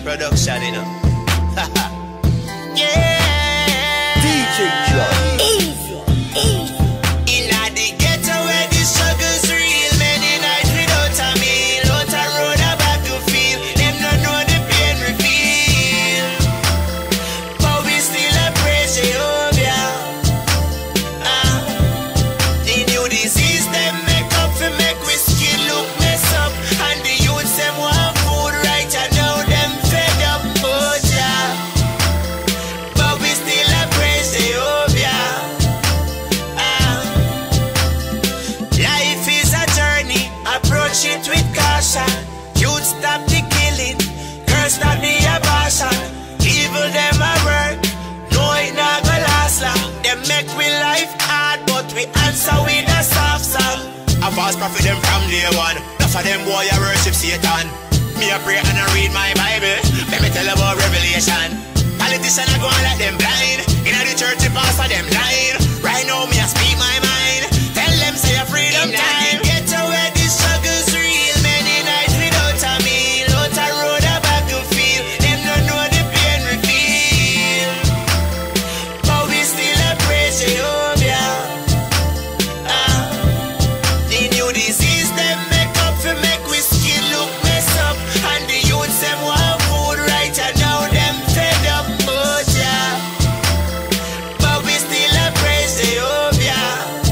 production, you know. Yeah. DJ John. Easy, easy. Inna the ghetto where the struggle's real, many nights without a meal, out a road a battlefield. Them no know the pain we feel, but we still a praise Jehovah. The new disease them make up for make we skin look mess up, and the youths them want food right and now them fed up, oh yeah. But we still a praise Jehovah. Life is a journey, approach it with caution. Youth stop the killing, curse not the abortion. Evil them a work, no it not go last long. Them make we life hard, but we answer with a soft song. A false prophet them from day one, enough of them boy a worship Satan. Me a pray and I read my Bible, let me tell about Revelation. Politicians a go on like them blind, in the church the pastor them lying. Right now me a speak my mind, tell them say a freedom time. Get where the struggle's real, many nights without a meal, out a road a battlefield. Them no know the pain we feel, but we still a praise Jehovah. The new disease them make up for make we skin look mess up, and the youths them want food right and now them fed up, oh yeah. But we still a praise Jehovah.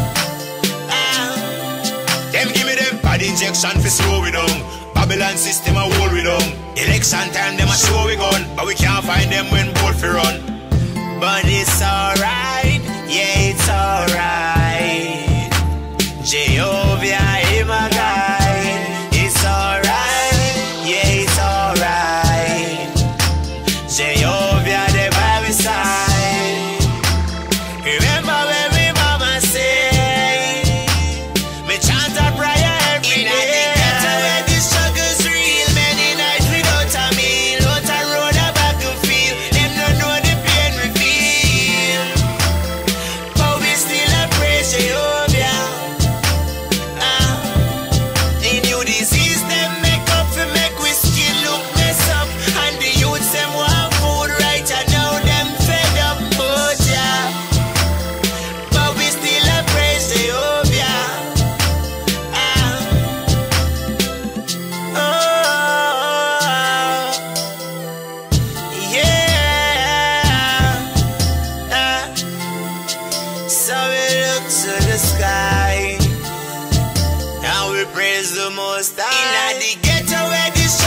Them give me them bad injection for slow we down. Babylon system a hold we down. Election time them a show we gun, but we can't find them when both fi run. But it's alright, yeah it's alright. Jehovah is my guide. It's alright, yeah it's alright. Jehovah the by my side. Remember when me mama say, me chant a prayer every day. Where the struggle's real, many nights without a meal, out a road a battlefield. Them no know the pain we feel, but we still a praise Jehovah. The new disease them make up for make we skin look mess up, and the youths them want food right and now them fed up, oh yeah. But we still a praise Jehovah. So we look to the sky and we praise the Most High. Inna the ghetto where the